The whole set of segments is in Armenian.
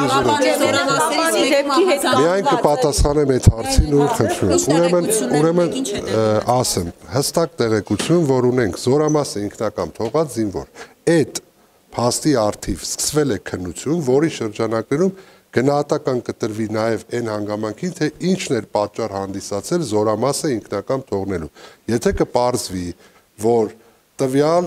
Միայն կպատասխանեմ այդ հարցին ու խնդրում։ Ուրեմն ասեմ, հստակ տեղեկություն, որ ունենք զորամասը ինքնակամ թողած զինվոր։ Այդ փաստի առթիվ սկսվել է քննություն, որի շրջանակներում գնահատական կտրվի նաև այն հանգամանքին, թե ինչն էր պատճառ հանդիսացել զորամասը ինքնակամ թողնելու։ Եթե կպարզվի, որ տվյալ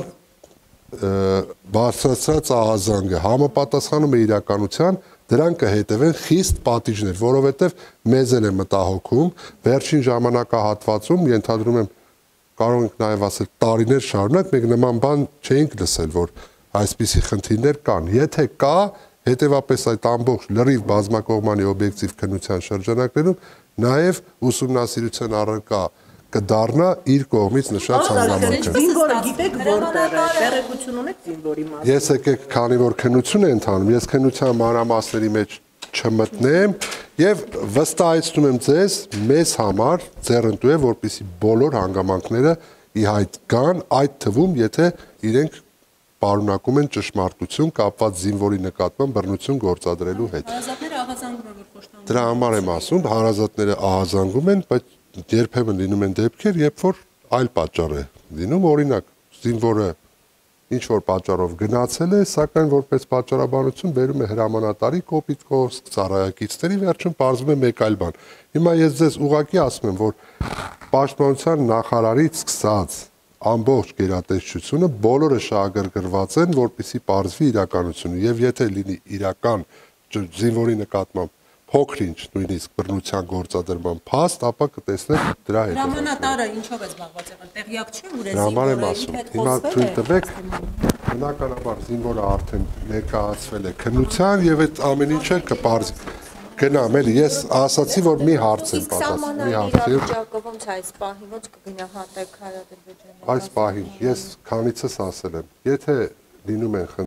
բարձրացրած ահազանգը համապատասխանում է իրականության, դրան կհետևեն խիստ պատիժներ, որովհետև մեզ էլ է մտահոգում, վերջին ժամանակահատվածում ենթադրում եմ կարող ենք նաև ասել տարիներ շարունակ մենք նման բան չէինք լսել, որ այսպիսի խնդիրներ կան։ Եթե կա, հետևապես այդ ամբողջ լրիվ բազմակողմանի օբյեկտիվ քննության շրջանակներում նաև ուսումնասիրության առարկա կդառնա իր կողմից նշած հանգամանքը։ Զինվորը գիտեք որտեղ է, տեղեկություն ունեք զինվորի մասին։ Ես եկեք, քանի որ քննություն է ընթանում, ես քննության մանրամասների մեջ չմտնեմ եւ վստահեցնում եմ ձեզ, մեզ համար ձեռնտու է, որպեսզի բոլոր հանգամանքները ի հայտ գան, այդ թվում, եթե իրենք պարունակում են ճշմարտություն կապված զինվորի նկատմամբ բռնություն գործադրելու հետ։ Հարազատները ահազանգում են, որ խոշտանգում։ Դրա համար եմ ասում, հարազատները ահազանգում են, բայց երբեմն լինում են դեպքեր, երբ որ այլ պատճառ է լինում, օրինակ զինվորը ինչ որ պատճառով գնացել է, սակայն որպես պատճառաբանություն բերում է հրամանատարի կոպիտ խոսք, ծառայակիցների, վերջում պարզվում է մեկ այլ բան։ Հիմա ես ձեզ ուղղակի ասում եմ, որ պաշտպանության նախարարից սկսած ամբողջ գերատեսչությունը բոլորը շահագրգռված են, որպեսզի պարզվի իրականությունը, եւ եթե լինի իրական զինվորի նկատմամբ փոքր-ինչ նույնիսկ բռնության գործադրման փաստ, ապա կտեսնեք դրա հետ։ Հրամանատարը ինչով է զբաղված եղել, տեղյակ չէ ուր է Համար եմ զինվորը, ասում, հիմա թույլ տվեք, բնականաբար զինվորը արդեն ներկայացվել է քննության եւ այդ ամեն ինչը կպարզի։ Գնամ էլի, ես ասացի, որ մի հարց եմ պատասխանում, մի հարց։ Ոնց այս պահին ոնց կգնահատեք Հարադեբեջյանի։ Այս պահին ես քանիցս ասել եմ, եթե լինում են